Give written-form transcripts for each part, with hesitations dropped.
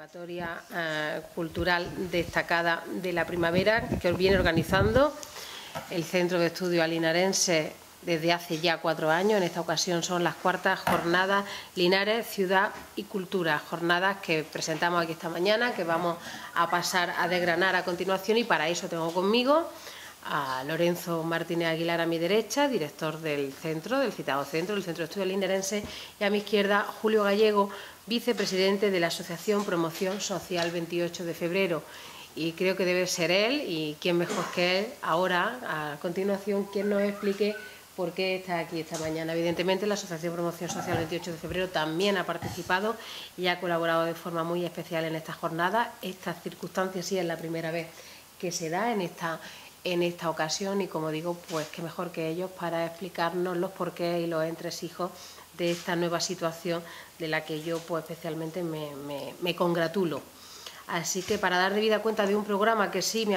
convocatoria cultural destacada de la primavera que viene organizando el Centro de Estudios Linarenses desde hace ya 4 años. En esta ocasión son las 4ª jornadas Linares, Ciudad y Cultura, jornadas que presentamos aquí esta mañana, que vamos a pasar a desgranar a continuación, y para eso tengo conmigo a Lorenzo Martínez Aguilar a mi derecha, director del centro, del citado centro, del Centro de Estudios Linarenses, y a mi izquierda Julio Gallego, vicepresidente de la Asociación Promoción Social 28 de Febrero. Y creo que debe ser él, y quién mejor que él, ahora, a continuación, quien nos explique por qué está aquí esta mañana. Evidentemente, la Asociación Promoción Social 28 de Febrero también ha participado y ha colaborado de forma muy especial en esta jornada. Estas circunstancias sí es la primera vez que se da en esta ocasión, y como digo, pues qué mejor que ellos para explicarnos los porqués y los entresijos de esta nueva situación de la que yo pues especialmente me congratulo. Así que para dar debida cuenta de un programa que sí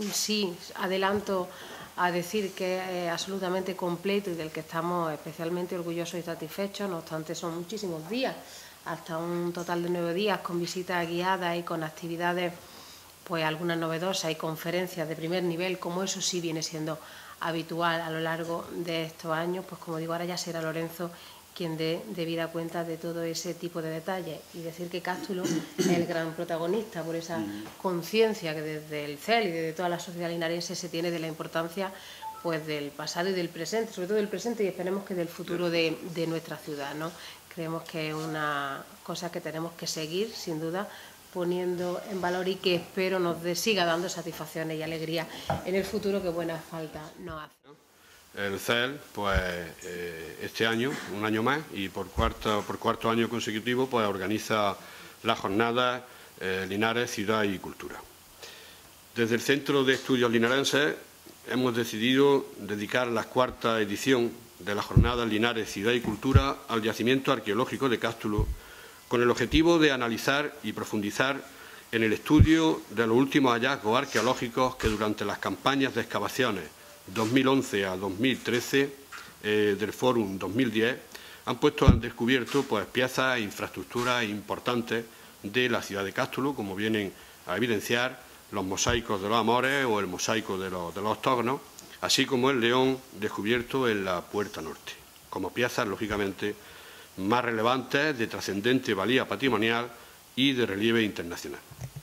adelanto a decir que es absolutamente completo y del que estamos especialmente orgullosos y satisfechos. No obstante, son muchísimos días, hasta un total de 9 días, con visitas guiadas y con actividades, pues algunas novedosas, y conferencias de primer nivel, como eso sí viene siendo habitual a lo largo de estos años. Pues como digo, ahora ya será Lorenzo quien dé debida cuenta de todo ese tipo de detalles, y decir que Cástulo es el gran protagonista por esa conciencia que desde el CEL y desde toda la sociedad linarense se tiene de la importancia pues del pasado y del presente, sobre todo del presente, y esperemos que del futuro de nuestra ciudad, ¿no? Creemos que es una cosa que tenemos que seguir, sin duda, poniendo en valor, y que espero nos siga dando satisfacciones y alegría en el futuro, que buena falta nos hace. El CEL, pues este año, un año más, y por cuarto año consecutivo, pues organiza las jornadas Linares, Ciudad y Cultura. Desde el Centro de Estudios Linarenses hemos decidido dedicar la 4ª edición de las jornadas Linares, Ciudad y Cultura al yacimiento arqueológico de Cástulo, con el objetivo de analizar y profundizar en el estudio de los últimos hallazgos arqueológicos que durante las campañas de excavaciones 2011 a 2013 del Fórum 2010 han puesto al descubierto pues piezas e infraestructuras importantes de la ciudad de Cástulo, como vienen a evidenciar los mosaicos de los Amores o el mosaico de los octógonos, así como el león descubierto en la Puerta Norte, como piezas lógicamente más relevantes, de trascendente valía patrimonial y de relieve internacional.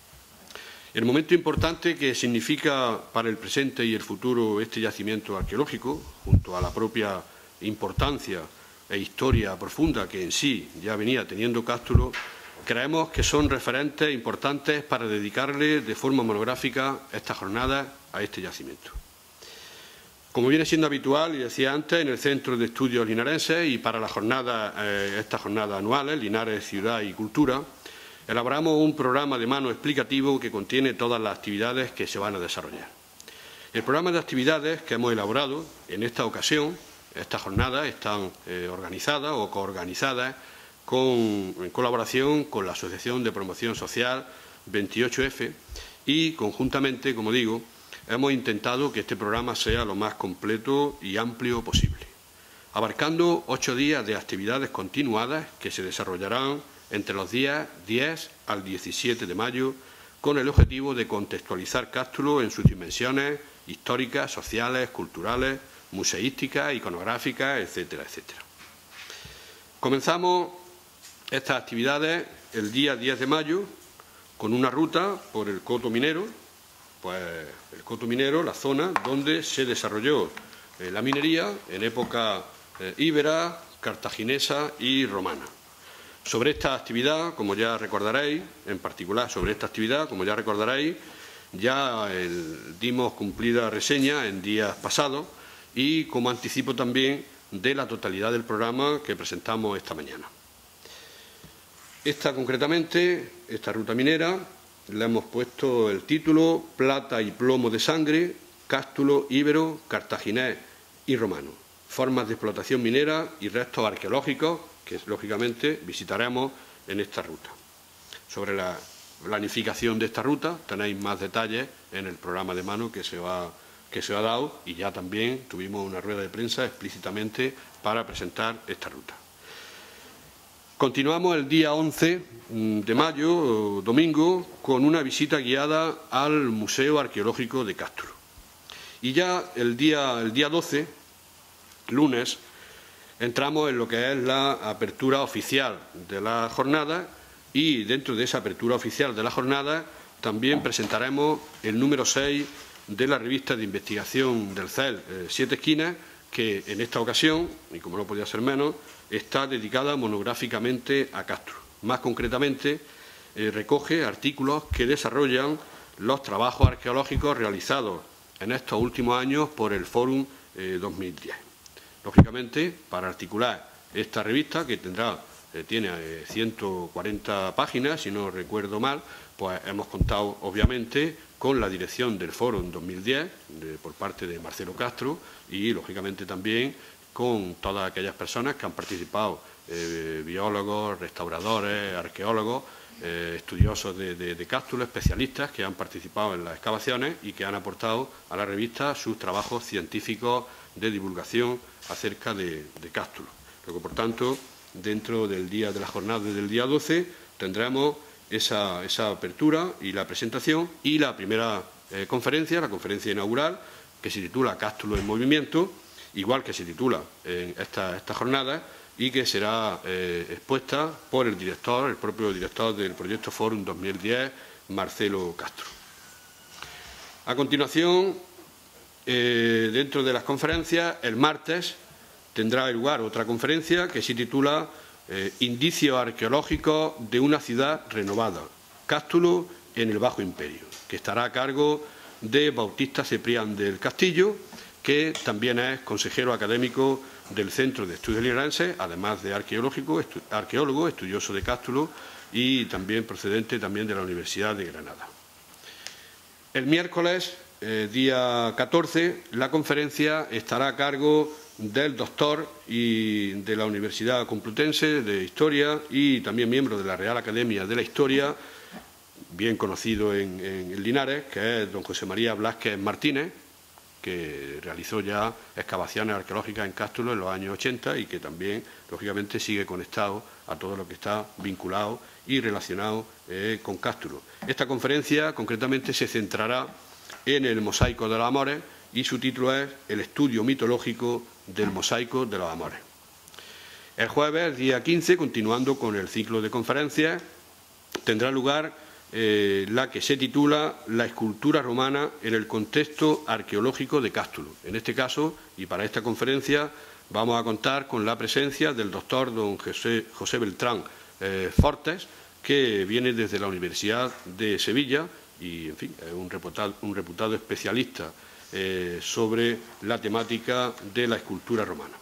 El momento importante que significa para el presente y el futuro este yacimiento arqueológico, junto a la propia importancia e historia profunda que en sí ya venía teniendo Cástulo, creemos que son referentes importantes para dedicarle de forma monográfica esta jornada a este yacimiento. Como viene siendo habitual, y decía antes, en el Centro de Estudios Linarenses, y para las jornadas, estas jornadas anuales, Linares, Ciudad y Cultura, elaboramos un programa de mano explicativo que contiene todas las actividades que se van a desarrollar. El programa de actividades que hemos elaborado en esta ocasión, estas jornadas están organizadas o coorganizadas en colaboración con la Asociación de Promoción Social 28F, y conjuntamente, como digo, hemos intentado que este programa sea lo más completo y amplio posible, abarcando 8 días de actividades continuadas que se desarrollarán entre los días 10 al 17 de mayo, con el objetivo de contextualizar Cástulo en sus dimensiones históricas, sociales, culturales, museísticas, iconográficas, etcétera, etcétera. Comenzamos estas actividades el día 10 de mayo con una ruta por el Coto Minero, pues el Coto Minero, la zona donde se desarrolló la minería en época íbera, cartaginesa y romana. Sobre esta actividad, como ya recordaréis, en particular sobre esta actividad, como ya recordaréis, ya dimos cumplida reseña en días pasados, y como anticipo también de la totalidad del programa que presentamos esta mañana. Concretamente, esta ruta minera, le hemos puesto el título Plata y plomo de sangre, Cástulo, íbero, cartaginés y romano. Formas de explotación minera y restos arqueológicos que, lógicamente, visitaremos en esta ruta. Sobre la planificación de esta ruta tenéis más detalles en el programa de mano que se ha dado, y ya también tuvimos una rueda de prensa explícitamente para presentar esta ruta. Continuamos el día 11 de mayo, domingo, con una visita guiada al Museo Arqueológico de Cástulo. Y ya el día 12, lunes, entramos en lo que es la apertura oficial de la jornada, y dentro de esa apertura oficial de la jornada también presentaremos el número 6 de la revista de investigación del CEL, Siete Esquinas, que en esta ocasión, y como no podía ser menos, está dedicada monográficamente a Cástulo. Más concretamente, recoge artículos que desarrollan los trabajos arqueológicos realizados en estos últimos años por el Fórum 2010. Lógicamente, para articular esta revista, que tiene 140 páginas, si no recuerdo mal, pues hemos contado, obviamente, con la dirección del Fórum 2010 por parte de Marcelo Castro y, lógicamente, también con todas aquellas personas que han participado, biólogos, restauradores, arqueólogos, estudiosos de Cástulo, especialistas que han participado en las excavaciones y que han aportado a la revista sus trabajos científicos de divulgación acerca de Cástulo. Luego, por tanto, dentro del día de la jornada del día 12 tendremos esa apertura y la presentación y la primera conferencia, la conferencia inaugural, que se titula Cástulo en movimiento, igual que se titula en esta jornada, y que será expuesta por el propio director del proyecto Fórum 2010, Marcelo Castro. A continuación, dentro de las conferencias, el martes tendrá lugar otra conferencia que se titula Indicios arqueológicos de una ciudad renovada, Cástulo en el Bajo Imperio, que estará a cargo de Bautista Ceprián del Castillo, que también es consejero académico del Centro de Estudios Linarenses, además de arqueólogo, estudioso de Cástulo y también procedente también de la Universidad de Granada. El miércoles, día 14, la conferencia estará a cargo del doctor y de la Universidad Complutense de Historia y también miembro de la Real Academia de la Historia, bien conocido en Linares, que es don José María Blázquez Martínez, que realizó ya excavaciones arqueológicas en Cástulo en los años 80 y que también, lógicamente, sigue conectado a todo lo que está vinculado y relacionado con Cástulo. Esta conferencia, concretamente, se centrará en el mosaico de los Amores y su título es El estudio mitológico del mosaico de los Amores. El jueves, día 15, continuando con el ciclo de conferencias, tendrá lugar la que se titula La escultura romana en el contexto arqueológico de Cástulo. En este caso, y para esta conferencia, vamos a contar con la presencia del doctor don José Beltrán Fortes, que viene desde la Universidad de Sevilla y, en fin, es un reputado especialista sobre la temática de la escultura romana.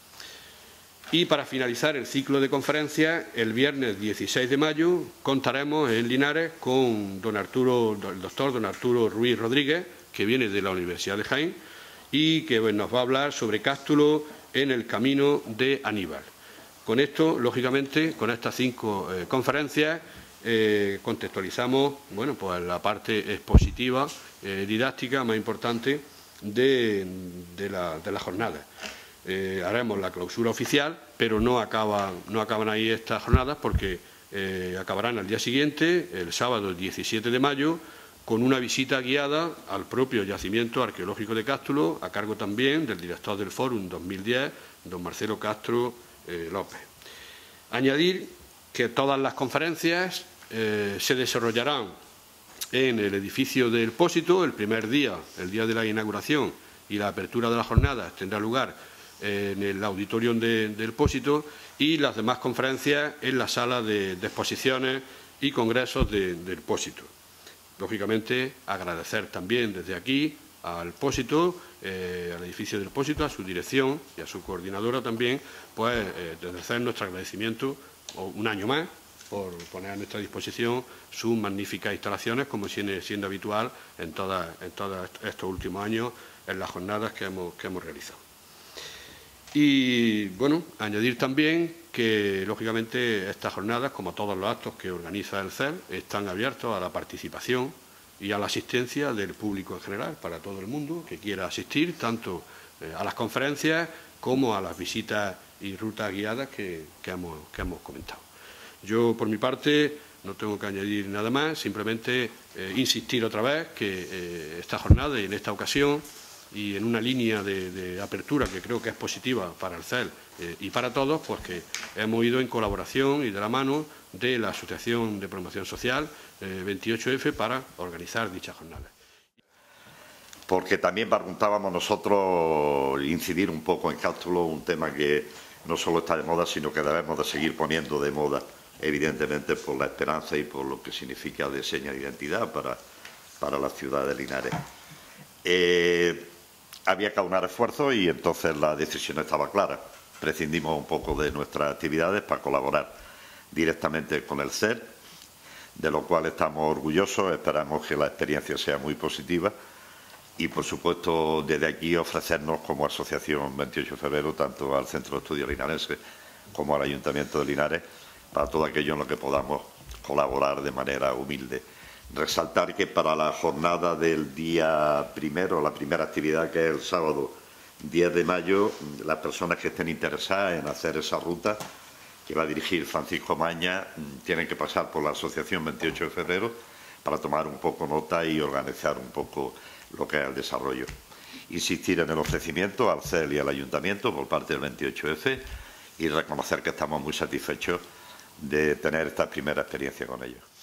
Y para finalizar el ciclo de conferencias, el viernes 16 de mayo contaremos en Linares con el doctor don Arturo Ruiz Rodríguez, que viene de la Universidad de Jaén y que nos va a hablar sobre Cástulo en el camino de Aníbal. Con esto, lógicamente, con estas 5 conferencias, contextualizamos pues la parte expositiva, didáctica más importante de la jornada. Haremos la clausura oficial, pero no acaban ahí estas jornadas porque acabarán al día siguiente, el sábado 17 de mayo, con una visita guiada al propio yacimiento arqueológico de Cástulo, a cargo también del director del Fórum 2010, don Marcelo Castro López. Añadir que todas las conferencias se desarrollarán en el edificio del Pósito. El primer día, el día de la inauguración y la apertura de las jornadas, tendrá lugar en el auditorium del Pósito y las demás conferencias en la sala de exposiciones y congresos del Pósito. Lógicamente, agradecer también desde aquí al Pósito, al edificio del Pósito, a su dirección y a su coordinadora también, pues hacer nuestro agradecimiento un año más por poner a nuestra disposición sus magníficas instalaciones, como viene siendo habitual en todos estos últimos años en las jornadas que hemos realizado. Y, bueno, añadir también que, lógicamente, estas jornadas, como todos los actos que organiza el CEL, están abiertos a la participación y a la asistencia del público en general, para todo el mundo que quiera asistir, tanto a las conferencias como a las visitas y rutas guiadas que hemos comentado. Yo, por mi parte, no tengo que añadir nada más, simplemente insistir otra vez que esta jornada y en esta ocasión, y en una línea de apertura que creo que es positiva para el CEL y para todos, pues que hemos ido en colaboración y de la mano de la Asociación de Promoción Social 28F para organizar dichas jornadas. Porque también preguntábamos nosotros incidir un poco en Cástulo, un tema que no solo está de moda, sino que debemos de seguir poniendo de moda, evidentemente por la esperanza y por lo que significa de seña de identidad para la ciudad de Linares. Había que aunar esfuerzos y entonces la decisión estaba clara. Prescindimos un poco de nuestras actividades para colaborar directamente con el CEL, de lo cual estamos orgullosos, esperamos que la experiencia sea muy positiva y, por supuesto, desde aquí ofrecernos como Asociación 28 de Febrero, tanto al Centro de Estudios Linarense como al Ayuntamiento de Linares, para todo aquello en lo que podamos colaborar de manera humilde. Resaltar que para la jornada del día primero, la primera actividad, que es el sábado 10 de mayo, las personas que estén interesadas en hacer esa ruta, que va a dirigir Francisco Maña, tienen que pasar por la Asociación 28 de Febrero para tomar un poco nota y organizar un poco lo que es el desarrollo. Insistir en el ofrecimiento al CEL y al Ayuntamiento por parte del 28F y reconocer que estamos muy satisfechos de tener esta primera experiencia con ellos.